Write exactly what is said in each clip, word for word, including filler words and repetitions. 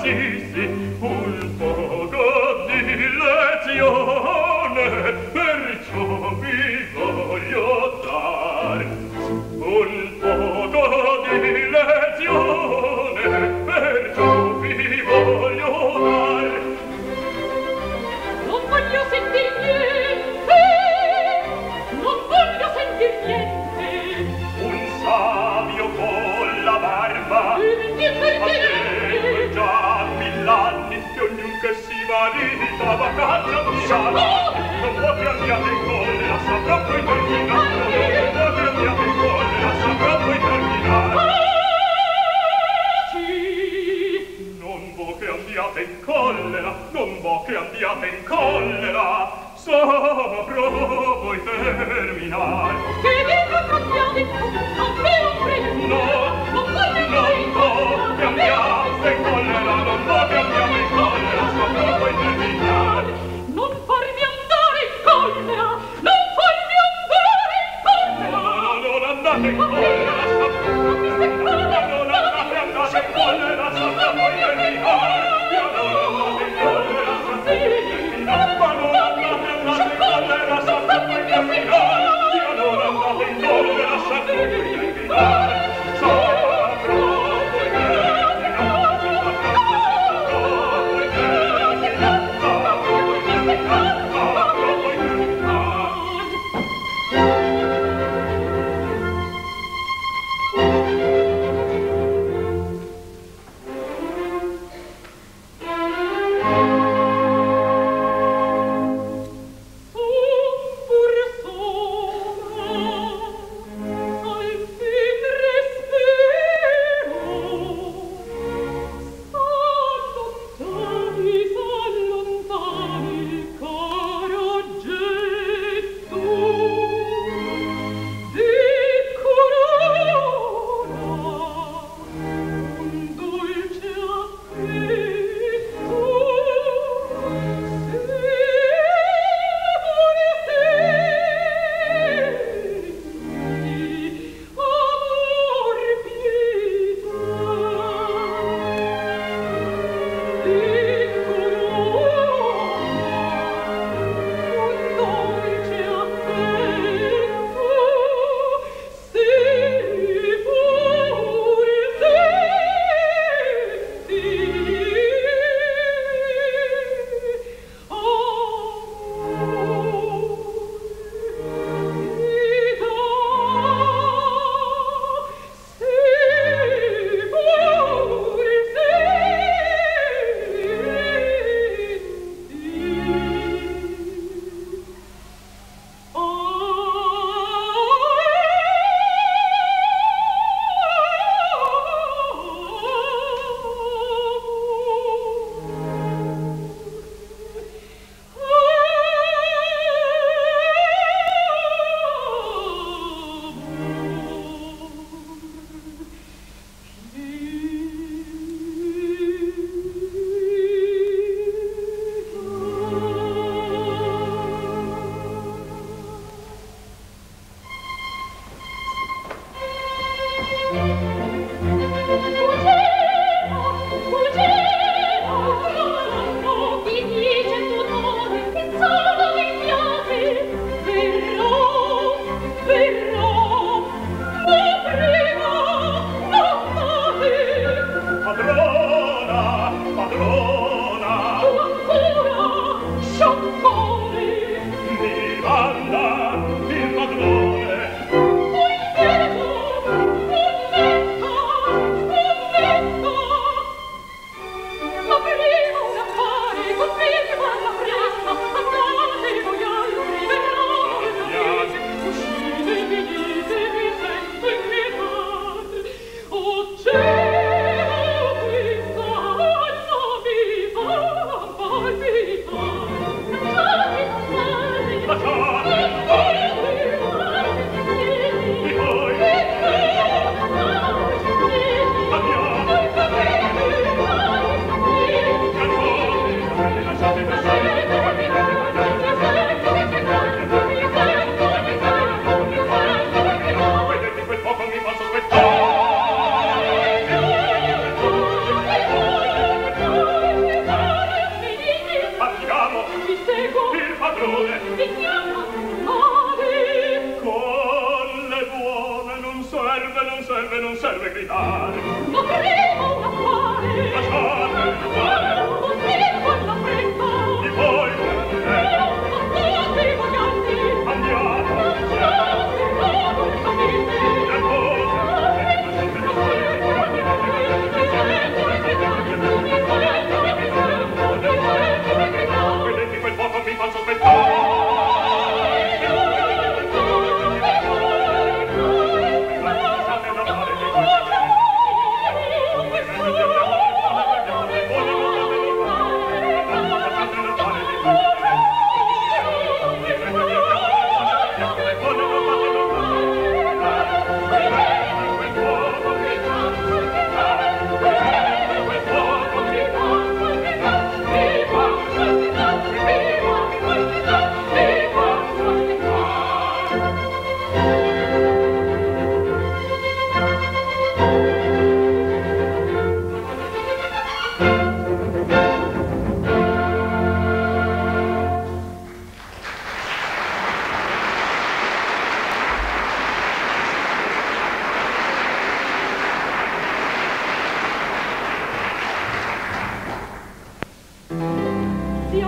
dissi un poco di lezione, perciò vi voglio dar un poco di lezione, perciò vi voglio dar. Non voglio sentir niente, non voglio sentir niente. Un savio con la barba aveva già mill'anni che ognun che si marita va caccia via. Non può che andiate in collera, saprà poi terminare. Non può che andiate in collera, saprà poi terminare. Sì, Non può che andiate in collera, non può che andiate in collera, saprà poi terminare. che dico cambiate, non vi offre. No, non voglio non può che andiate in collera, non può che andiate in collera, saprà poi terminare. Non farmi andare in collera, non farmi andare in collera. No, no, non andate in collera, saprà poi terminare. Non andate, andate in collera, saprà poi terminare. Io non andate in collera, saprà poi terminare. Ma non andate, andate in collera, saprà poi terminare. Io non andate in collera, saprà poi terminare.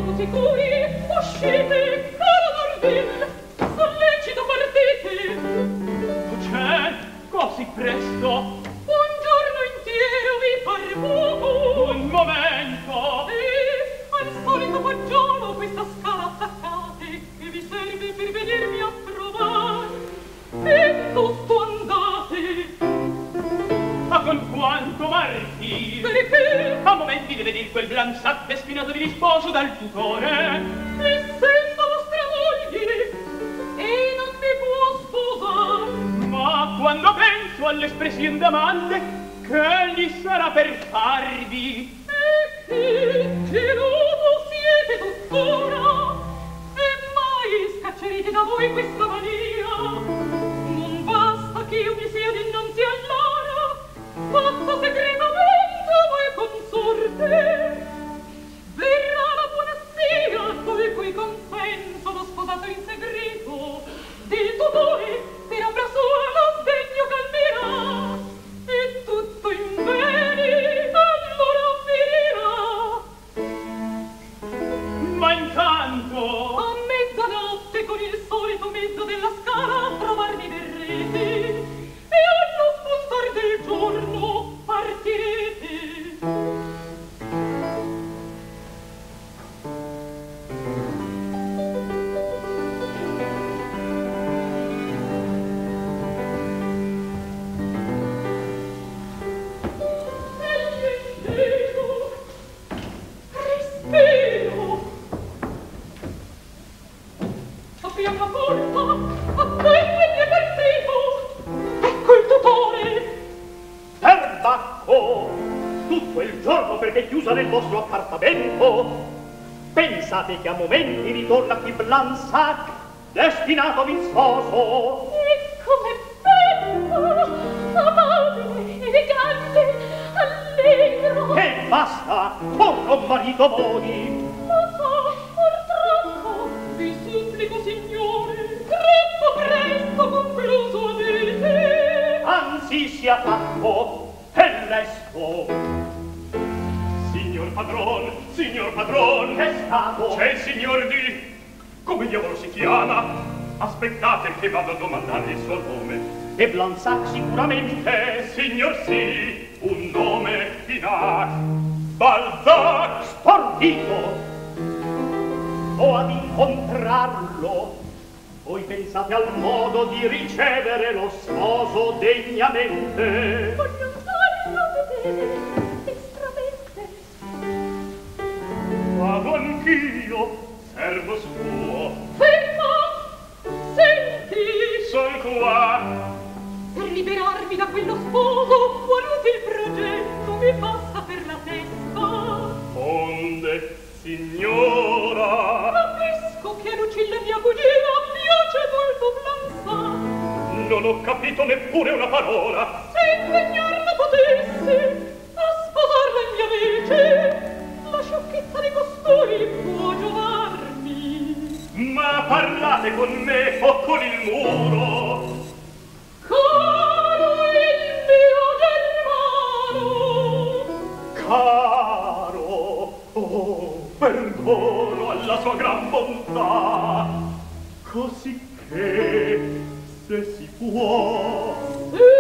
siamo sicuri, uscite, caro Dorville, sollecito partite. C'è, così presto? Un giorno intero vi pare poco. Un momento. E al solito fagiolo questa scala attaccate, che vi serve per venirmi a trovare. E tutto andate. Ma con quanto marchi? Perché? A momenti deve dir quel Blansac destinato di risposo dal tutore. Essendo vostra moglie, e non mi può sposare. Ma quando penso all'espressione d'amante, che gli sarà per farvi? E che geloso siete tuttora, e mai scaccerete da voi questa mania. Non basta che io mi sia dinanzi all'ora, fatto segretamente voi consorte. Verrà la buona zia, col cui consenso l'ho sposato in segreto, del tutore per obra sua lo sdegno calmerà, e tutto in bene allora finirà. Ma intanto A mezzanotte con il solito mezzo della scala a trovarmi verrete, e allo spuntar del giorno partirete. Respiro. Apriamo la porta, attento il mio partito. Ecco il tutore. Perbacco! Tutto il giorno perché chiusa nel vostro appartamento? Pensate che a momenti ritorna qui Blansac, destinatovi sposo? E come bello, amabile, elegante, allegro. E basta, torna un marito voi! Ma so, purtroppo, vi supplico, signore, troppo presto concluso avete. Anzi sia fatto, e resto! signor padron, signor padron, Che è stato? c'è il signor di... come diavolo si chiama? Aspettate che vado a domandargli il suo nome. E Blansac sicuramente! Signor sì, un nome Finac, Balzac. Stordito! O ad incontrarlo, voi pensate al modo di ricevere lo sposo degnamente? Voglio andarlo a vedere, estramente. Vado anch'io, servo suo. Fermo, senti, Son qua. per liberarmi da quello sposo, qualuti il progetto mi passa per la testa. Onde, signora, Capisco che a Lucilla mia cugina piace molto Blansac. non ho capito neppure una parola. Se impegnarla potessi a sposarla in mia vece, la sciocchezza di costui può giovarmi. Ma parlate con me o con il muro. Caro il mio germano, Caro, oh, Perdono alla sua gran bontà. così che, se si può, se si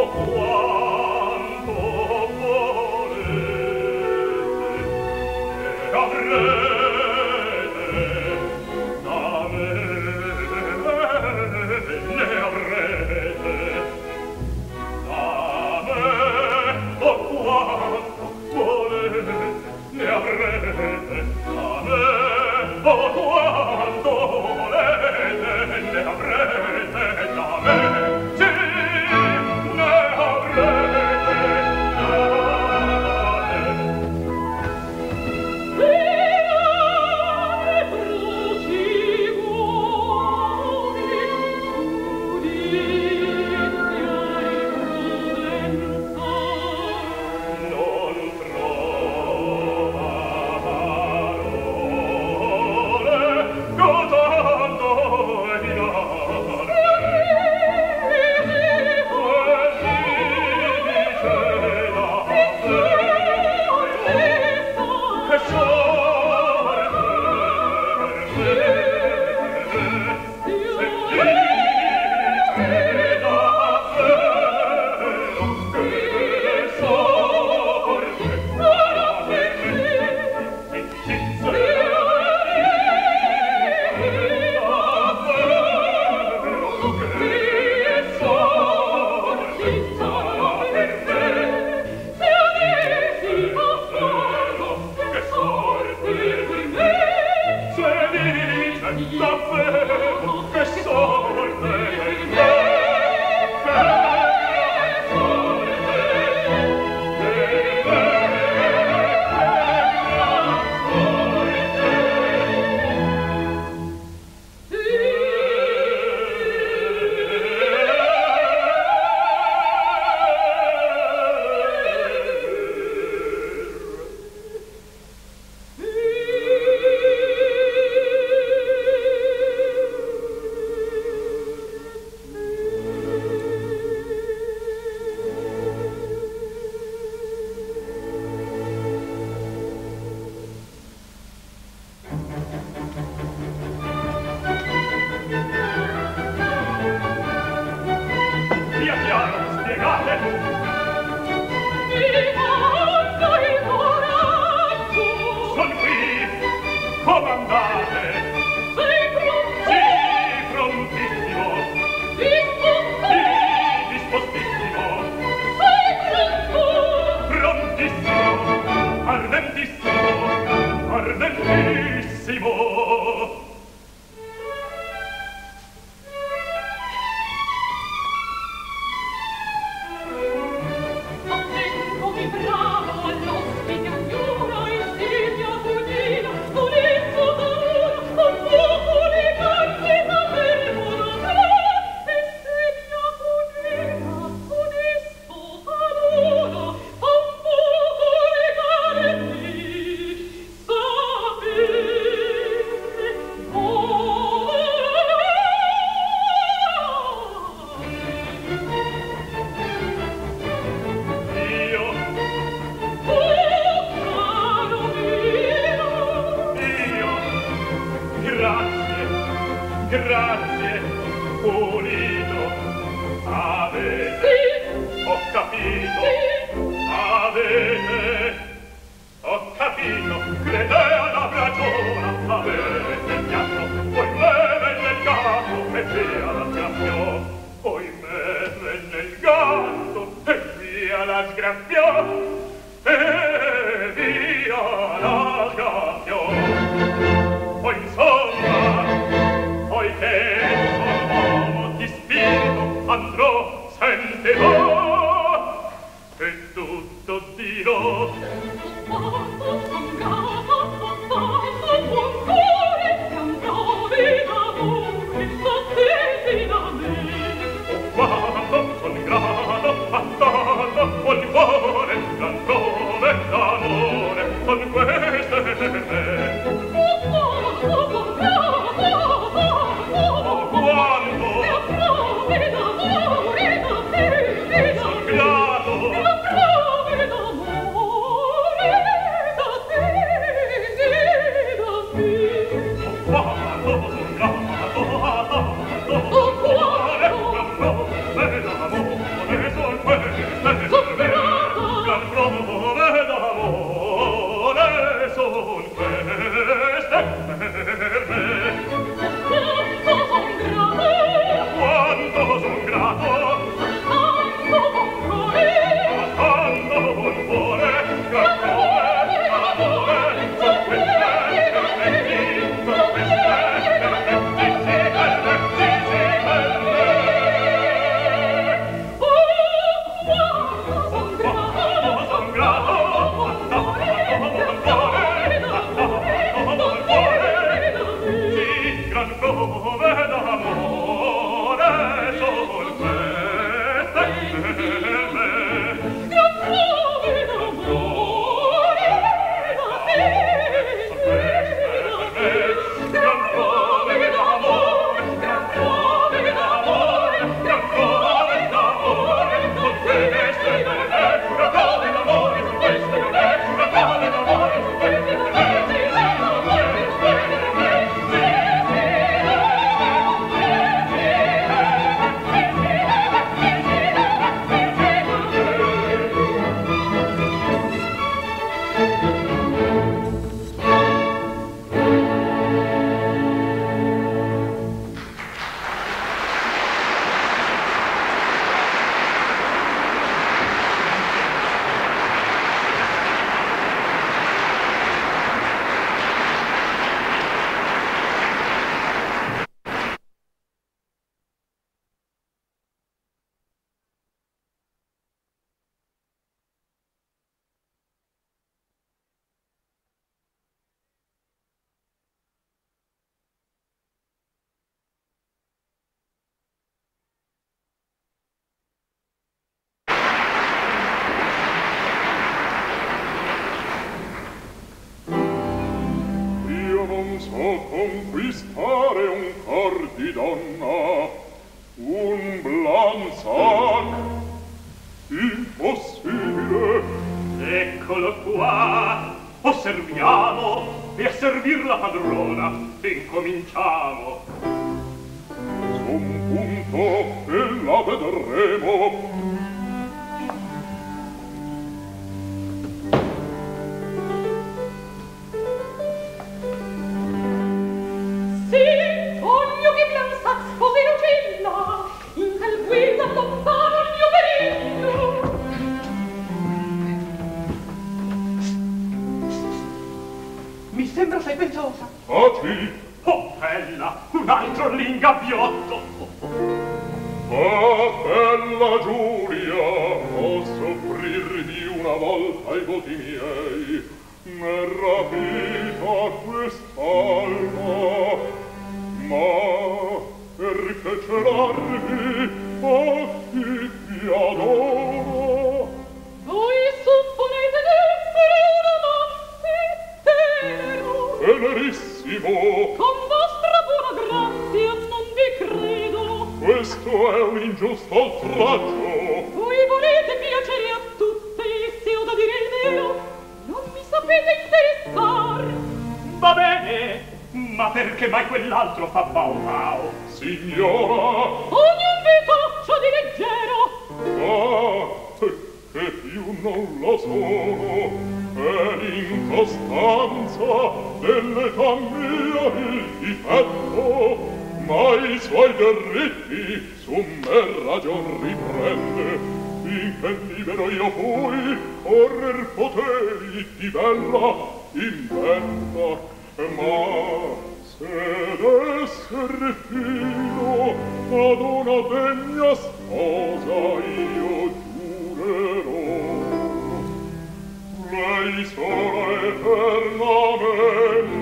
Son di donna, un blanzac impossibile. Eccolo qua, osserviamo, e a servir la padrona incominciamo. Su un punto e la vedremo. Sì, voglio che Blansac sposi Lucilla, in tal guisa lontano il mio periglio. Mi sembra sei pensosa. Taci! Oh, bella, un altro l'ingabbiotto. Ah, bella Giulia, posso offrirvi una volta i voti miei. M'è rapita quest'alma, ma perché celarvi affitti adoro? Voi supponete d'essere un amante vero? Tenerissimo! Con vostra buona grazia non vi credo. Questo è un ingiusto oltraggio. Voi volete piacere a tutti, se ho da dire il vero. Non mi sapete interessar. Va bene, ma perché mai quell'altro fa bau bau? Signora! Ogni vetoccio di leggero. Ah, che più non lo sono. È l'incostanza dell'età mia il difetto, ma i suoi diritti su me ragion riprende, finché libero io fui correr poteri di bella in bella, ma se d'esser filo ad una degna sposa io giurerò. Lei sola eternamente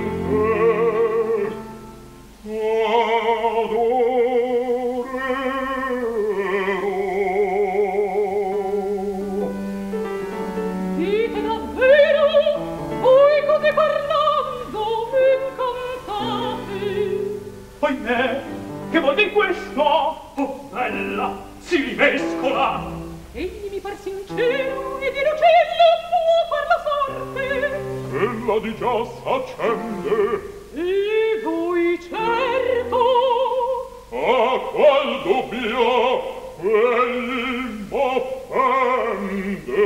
adorerò. Dite davvero, voi così parlando incantate. Oimè, che vuol dir questo? Oh, bella, si rimescola. Egli mi par sincero e di Lucilla può far la sorte. Ella di già s'accende. E voi certo. A qual dubbio egli m'offende.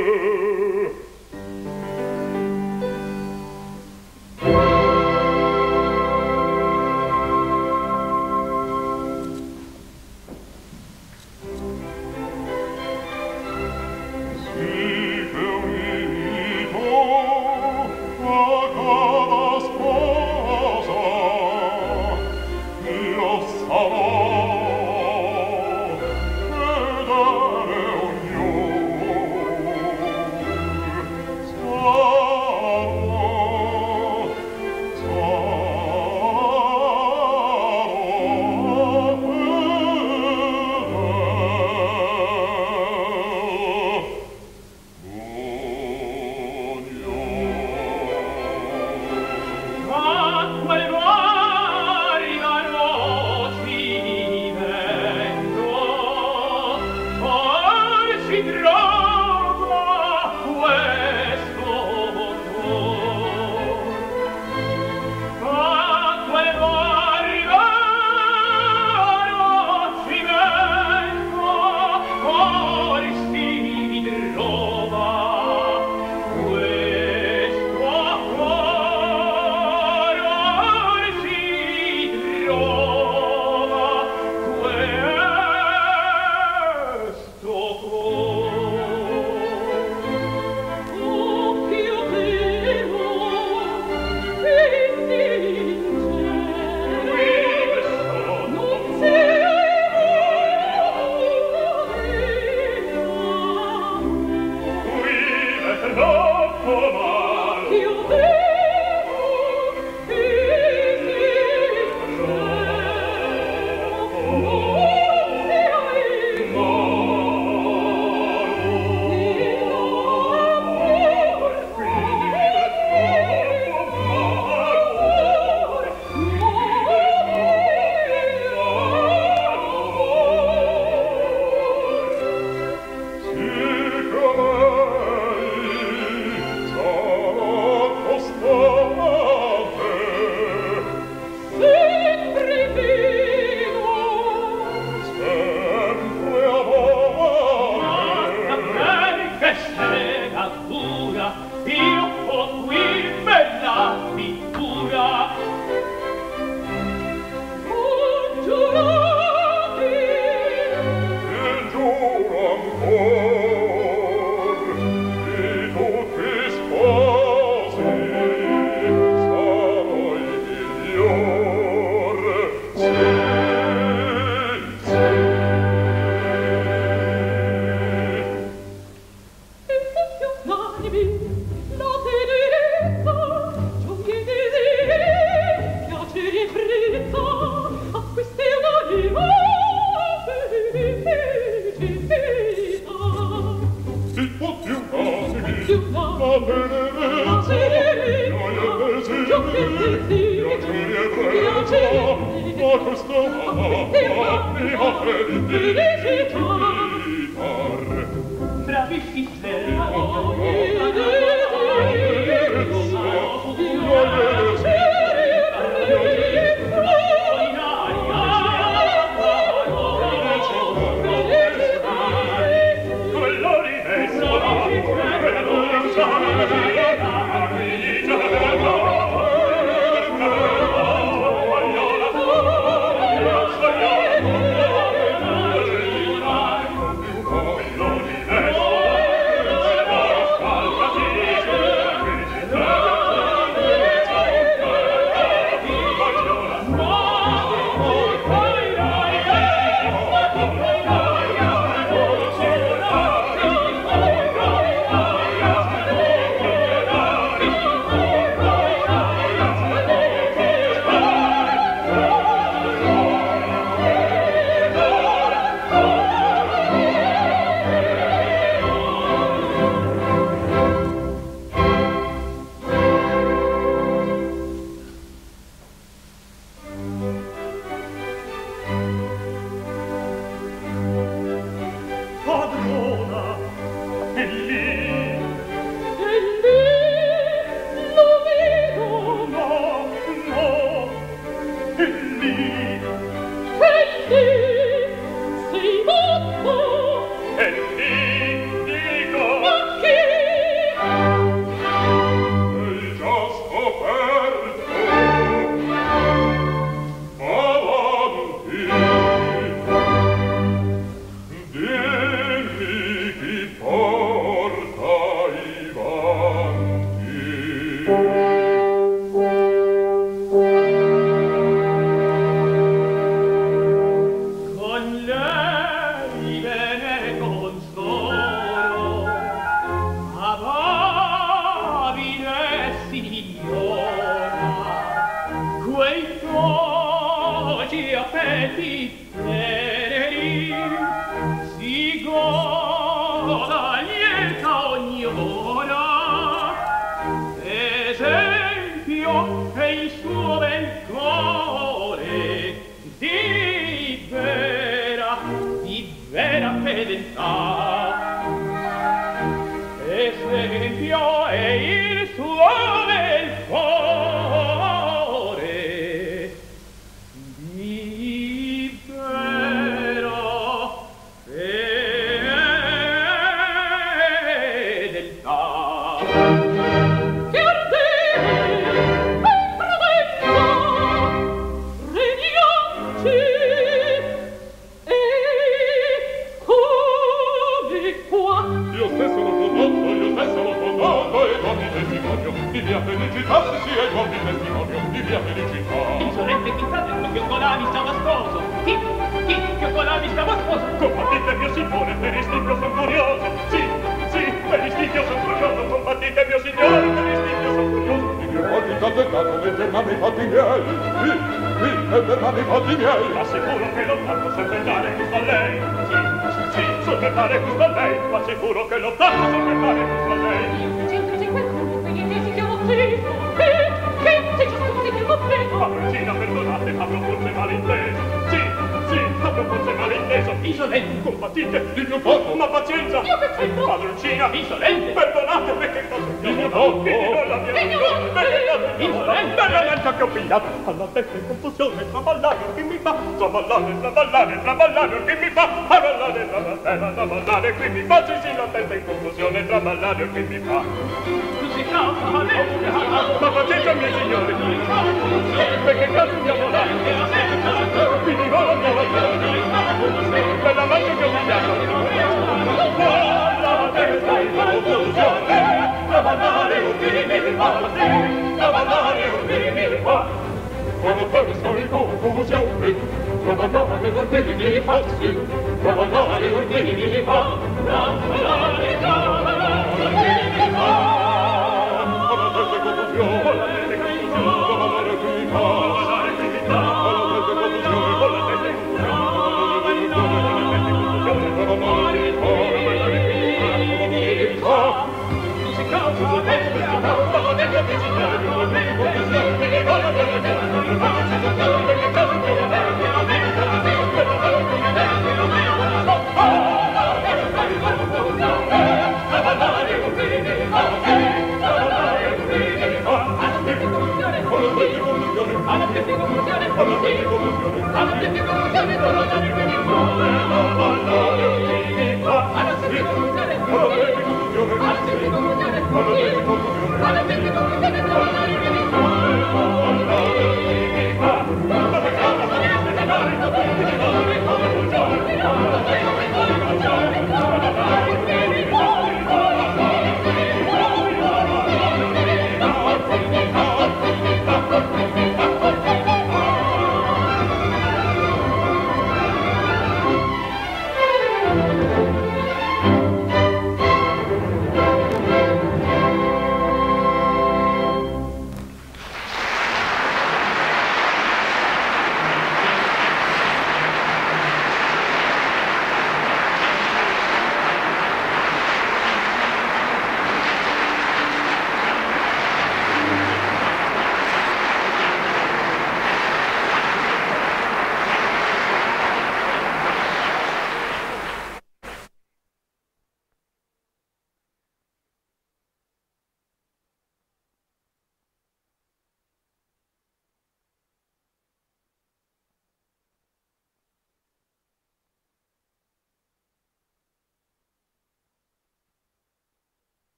Musica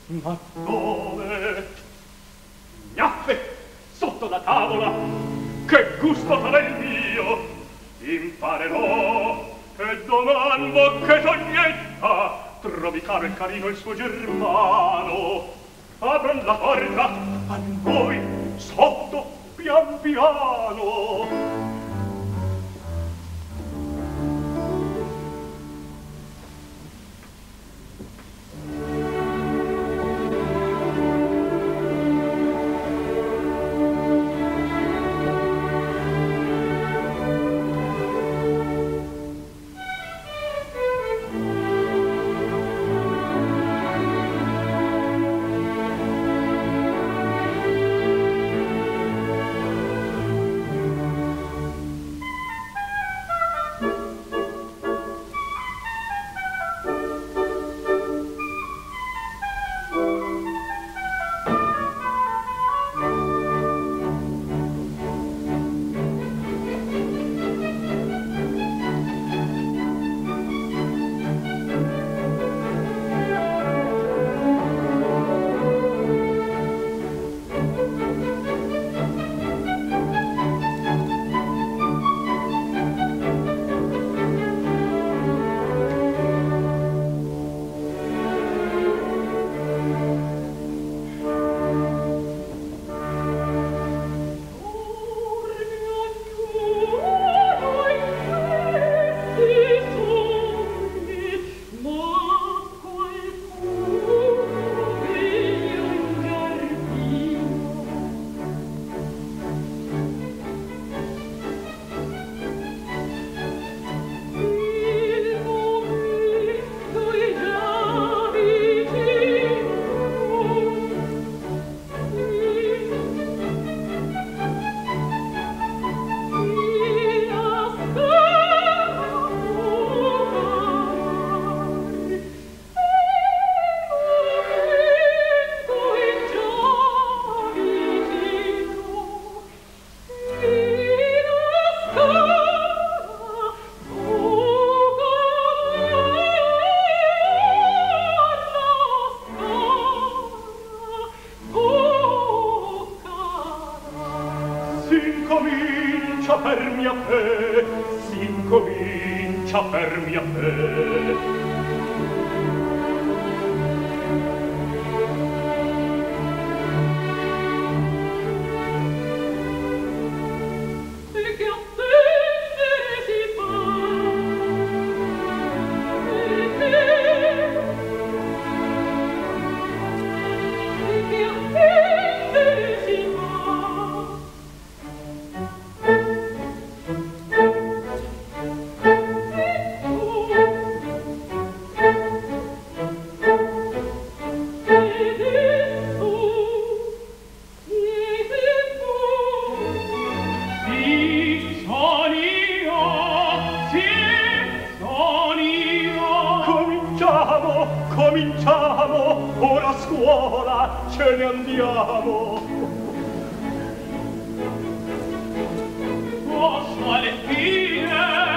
Ma dove? Gnaffe, sotto la tavola, che gusto sarà il mio? Imparerò, e domando che Toglietta trovi caro e carino il suo germano. Apran la porta a voi, sotto, pian piano. S'incomincia per mia fe, s'incomincia per mia fe. Cominciamo, ora a scuola ce ne andiamo. Posso alle fine.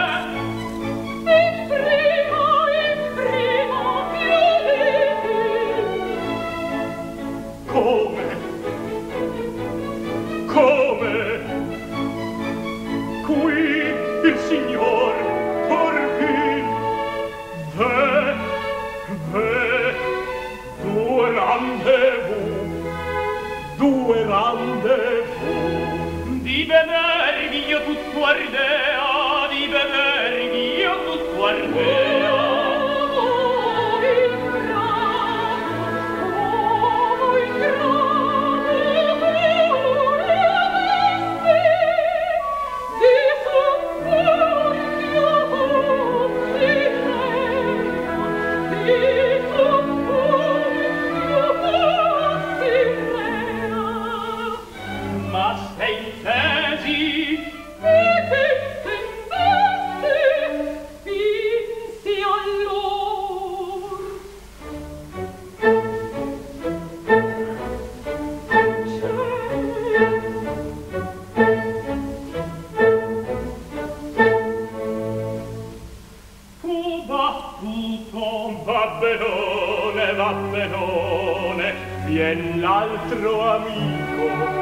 In primo, in primo, chiuditi. Come? Come? Qui il signor Corvin ve ve due rendezvous, due rendezvous. Di vedervi io tutto ardea, di vedervi io tutto ardea. Ma sei intesi? E che va tutto. Va benone, va benone, vien l'altro amico.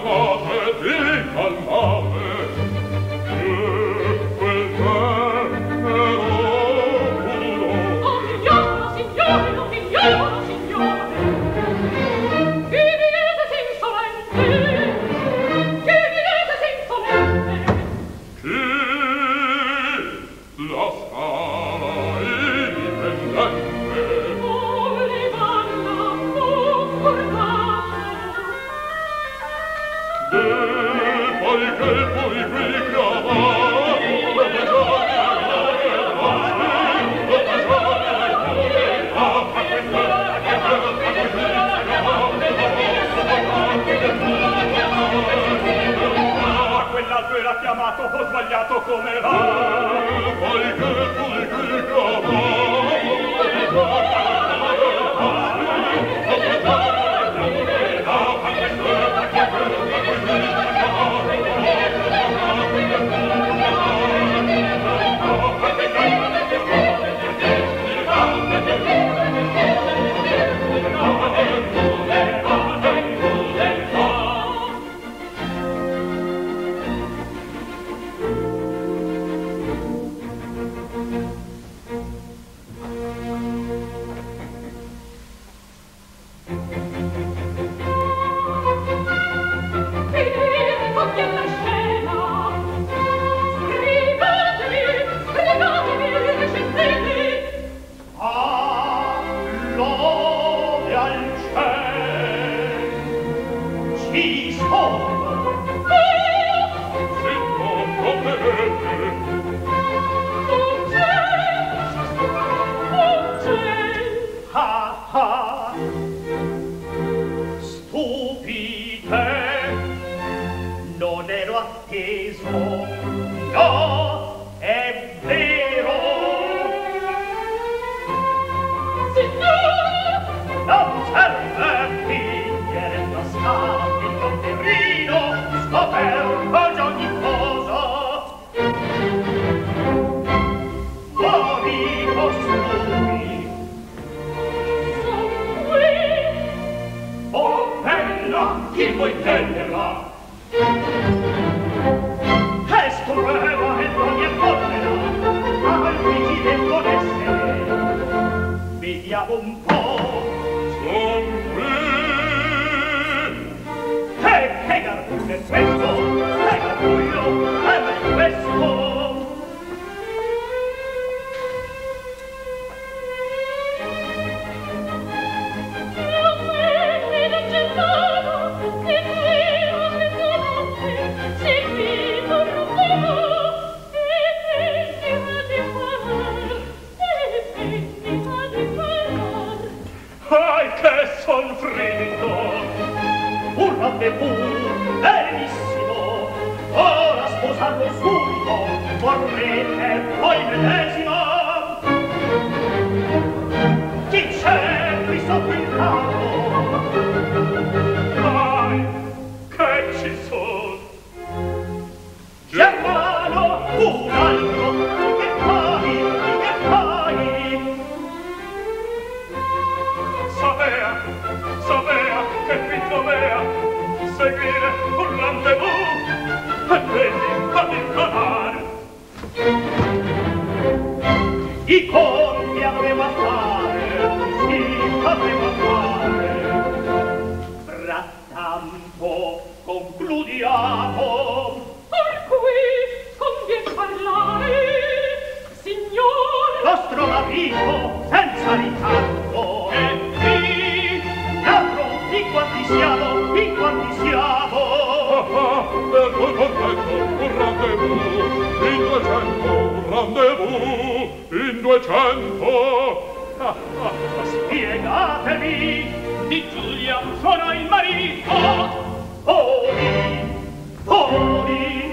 Calmate, calmate, e quel che beato come va, poiché pubblica Spiegatemi, di Giulia sono il marito. Ori, ori,